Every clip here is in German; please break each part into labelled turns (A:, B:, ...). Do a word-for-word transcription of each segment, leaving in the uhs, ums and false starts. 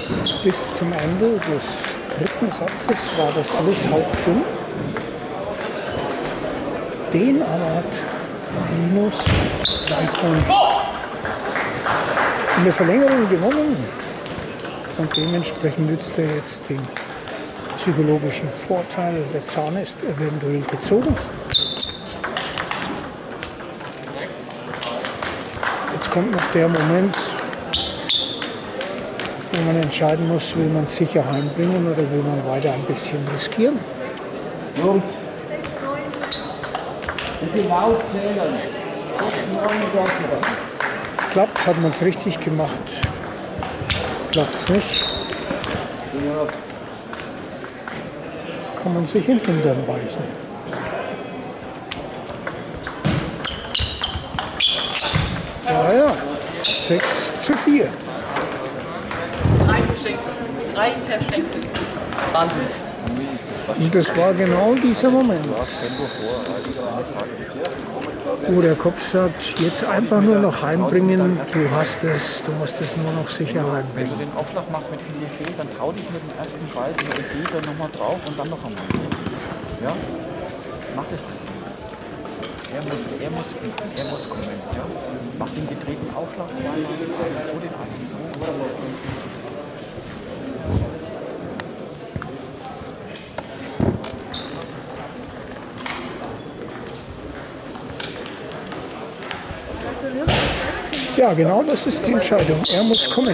A: Bis zum Ende des dritten Satzes war das alles hauchdünn. Den aber hat Linus Leitmann in der Verlängerung gewonnen. Und dementsprechend nützt er jetzt den psychologischen Vorteil. Der Zahn ist eventuell gezogen. Jetzt kommt noch der Moment, wo man entscheiden muss, will man es sicher heimbringen oder will man weiter ein bisschen riskieren.
B: Jungs, bitte laut zählen.
A: Klappt, hat man es richtig gemacht. Klappt es nicht, kann man sich in den Hintern beißen. Ja, ja, sechs zu vier.
C: Drei verschenkte. Drei verschenkte. Wahnsinn.
A: Und das war genau dieser Moment, wo der Kopf sagt, jetzt einfach nur noch heimbringen, du hast es, du musst es nur noch sicher
D: Wenn
A: heimbringen.
D: du den Aufschlag machst mit viel Fehl, dann trau dich mit dem ersten Ball über die Fehl nochmal drauf und dann noch einmal. Ja? Mach das nicht. Er muss, er muss, er muss kommen. Ja? Mach den gedrehten Aufschlag zweimal, so den einen so.
A: Ja, genau das ist die Entscheidung. Er muss kommen.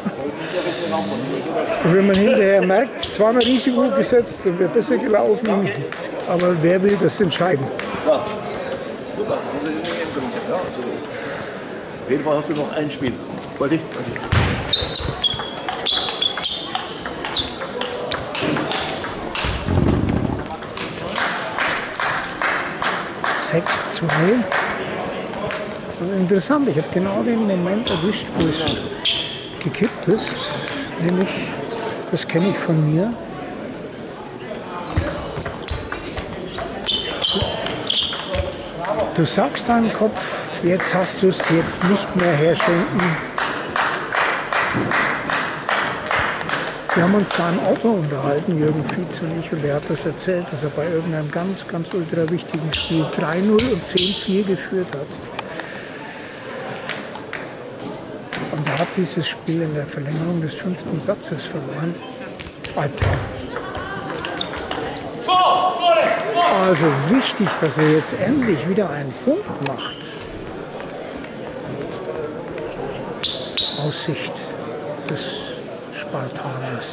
A: Und wenn man hinterher merkt, zweimal Risiko gesetzt und wäre besser gelaufen, aber wer will das entscheiden?
E: Ja, super. Auf jeden Fall hast du noch ein Spiel. Wollte ich.
A: sechs zu null. Interessant, ich habe genau den Moment erwischt, wo es gekippt ist. Nämlich, das kenne ich von mir. Du sagst deinem Kopf, jetzt hast du es, jetzt nicht mehr herschenken. Wir haben uns da im Auto unterhalten, Jürgen Fietz und ich, und er hat das erzählt, dass er bei irgendeinem ganz, ganz ultra wichtigen Spiel drei null und zehn vier geführt hat. Und er hat dieses Spiel in der Verlängerung des fünften Satzes verloren. Albtraum. Also wichtig, dass er jetzt endlich wieder einen Punkt macht. Aus Sicht des Spartaners.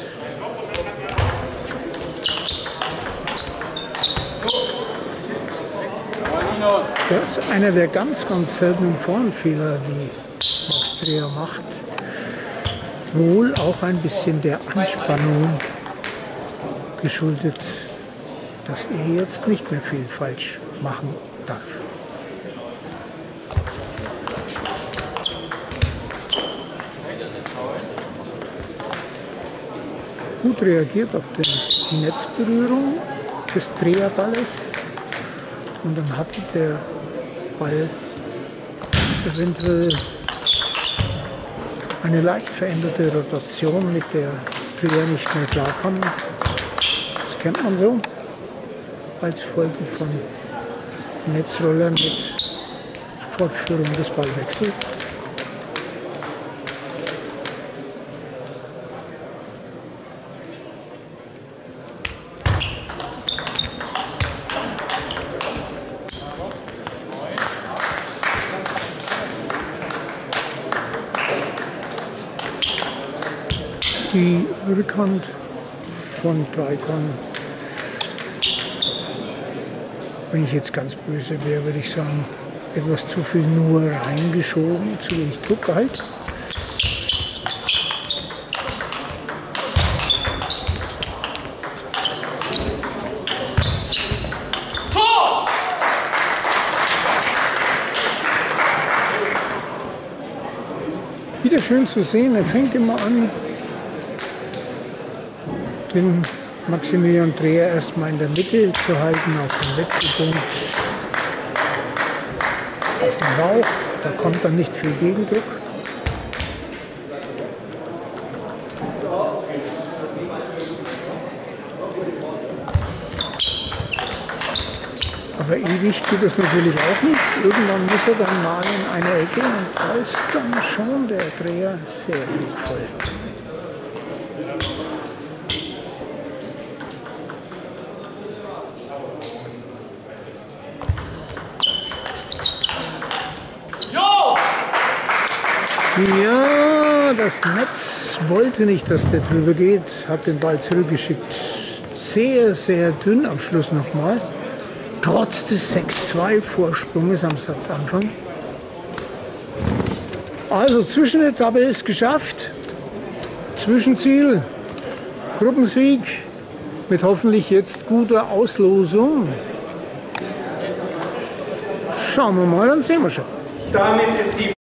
A: Das ist einer der ganz, ganz seltenen Formfehler, die Max Dreher macht. Wohl auch ein bisschen der Anspannung geschuldet, dass er jetzt nicht mehr viel falsch machen darf. Gut reagiert auf die Netzberührung des Dreherballes und dann hatte der Ball eventuell eine leicht veränderte Rotation, mit der Dreher nicht mehr klarkam. Das kennt man so als Folge von Netzrollern mit Fortführung des Ballwechsels. Die Rückhand von Dreikon, wenn ich jetzt ganz böse wäre, würde ich sagen, etwas zu viel nur reingeschoben, zu wenig Druck halt. Wieder schön zu sehen, er fängt immer an, den Maximilian Dreher erstmal in der Mitte zu halten, auf dem Wechselpunkt, auf dem Bauch, da kommt dann nicht viel Gegendruck. Aber ewig geht es natürlich auch nicht. Irgendwann muss er dann mal in eine Ecke und da ist dann schon der Dreher sehr druckvoll. Ja, das Netz wollte nicht, dass der drüber geht, hat den Ball zurückgeschickt. Sehr, sehr dünn am Schluss nochmal. Trotz des sechs zwei Vorsprunges am Satzanfang. Also Zwischenetappe ist geschafft. Zwischenziel, Gruppensieg mit hoffentlich jetzt guter Auslosung. Schauen wir mal, dann sehen wir schon.
F: Damit ist die